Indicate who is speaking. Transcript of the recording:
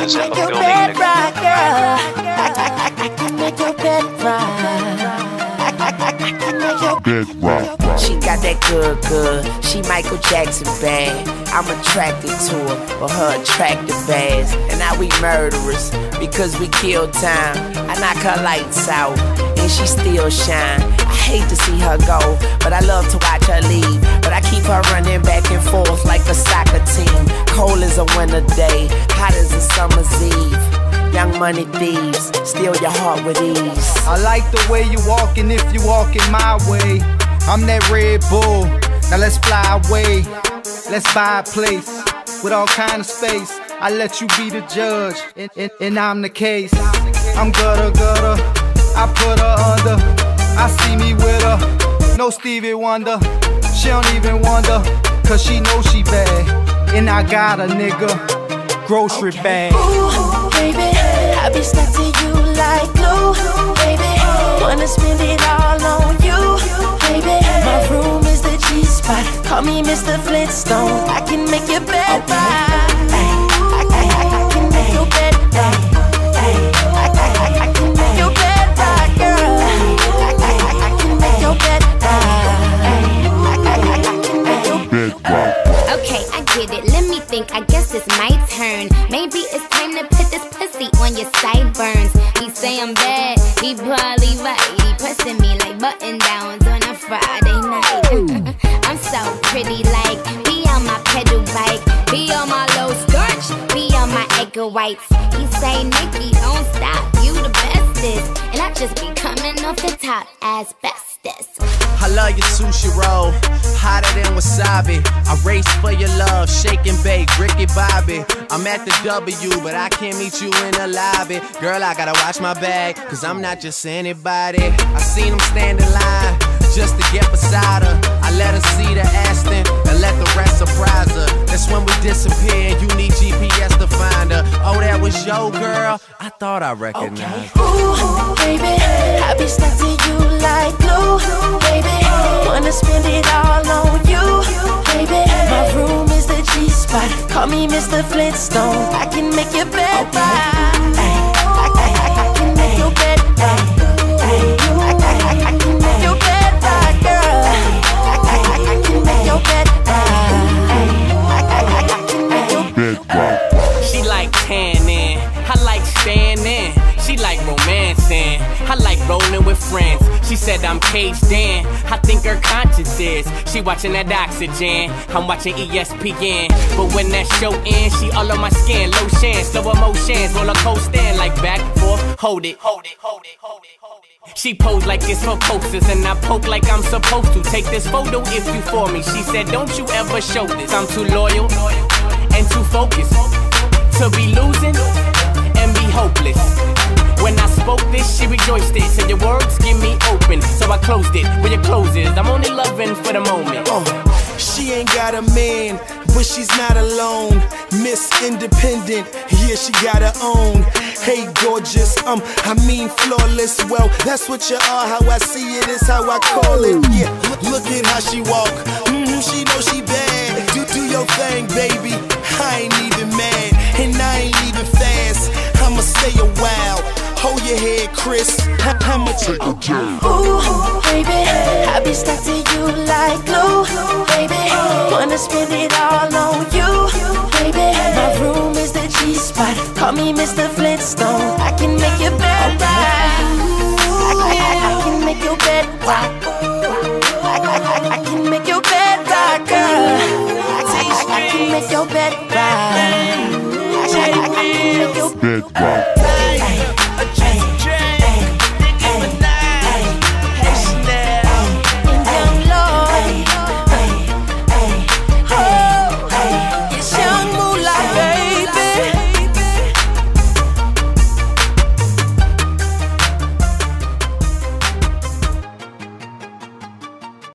Speaker 1: is in the
Speaker 2: your
Speaker 1: building.
Speaker 2: bed rock, girl. I can make your bed rock.
Speaker 3: Bedrock.
Speaker 2: She got that good. She Michael Jackson bad. I'm attracted to her, but her attractive ass. And now we murderers because we kill time. I knock her lights out and she still shine. I hate to see her go, but I love to watch her leave. But I keep her running back and forth like a soccer team. Cold as a winter day, hot as a summer's eve. Young money thieves, steal your heart with ease.
Speaker 4: I like the way you walking if you walking my way. I'm that Red Bull, now let's fly away. Let's buy a place with all kind of space. I let you be the judge, and I'm the case. I'm gutter, I put her under. I see me with her, no Stevie Wonder. She don't even wonder, cause she knows she bad. And I got a nigga, grocery bag.
Speaker 2: Ooh, baby, I be stuck to you like glue, baby. Wanna spend it all on you, baby. My room is the G-spot, call me Mr. Flintstone. I can make your bed rock. I can make your bed rock. I can make your bed rock, girl. I can make your bed
Speaker 3: Bedrock.
Speaker 5: Okay, I get it, let me think, I guess it's my turn. Maybe it's time to put this pussy on your sideburns. He say I'm bad, he probably right. He pressing me like button downs on a Friday night. I'm so pretty, like, be on my pedal bike, be on my low skirt, be on my egg whites. He say, Nikki, don't stop, you the bestest. And I just be coming off the top as bestest.
Speaker 6: I love your sushi roll, hotter than wasabi. I race for your love, shake and bake, Ricky Bobby. I'm at the W, but I can't meet you in the lobby. Girl, I gotta watch my bag, cause I'm not just anybody. I seen him stand in line, just to get beside her. I let her see the Aston, and let the rest surprise her. That's when we disappear, you need GPS to find her. Oh, that was your girl? I thought I recognized her.
Speaker 2: ooh, baby, I be stuck to you like glue, baby. Wanna spend it all on you, baby. My room is the G-spot, call me Mr. Flintstone. I can make your bed rock. I can make your bed rock. I can make your bed rock, girl. I can make your bed rock. I can make your
Speaker 3: Bedrock.
Speaker 7: She like tanning, I like standing. She like romancing, I like rolling with friends. She said I'm caged in, I think her conscience is. She watching that Oxygen, I'm watching ESPN. But when that show ends, she all on my skin. Lotion, slow emotions, roller coaster like back, forth, hold it. She posed like it's for posters, and I poke like I'm supposed to. Take this photo if you for me. She said, don't you ever show this. I'm too loyal and too focused to be losing and be hopeless. When I spoke this, she rejoiced it. Said your words give me open, so I closed it. Where your clothes is, I'm only loving for the moment.
Speaker 8: She ain't got a man, but she's not alone. Miss Independent, yeah, she got her own. Hey, gorgeous, I mean flawless. Well, that's what you are. How I see it is how I call it. Yeah, look at how she walk. She know she bad. Do your thing, baby. I ain't even mad, and I ain't even fast. I'ma stay a while. Hold your head, Chris. I'ma take a turn.
Speaker 2: ooh, baby, I be stuck to you like glue, baby. Wanna spend it all on you, baby. My room is the G-spot, call me Mr. Flintstone. I can make your bed rock. I can make your bed rock. I can make your bed rock, girl. I can make your bed rock. I can make your
Speaker 3: Bedrock.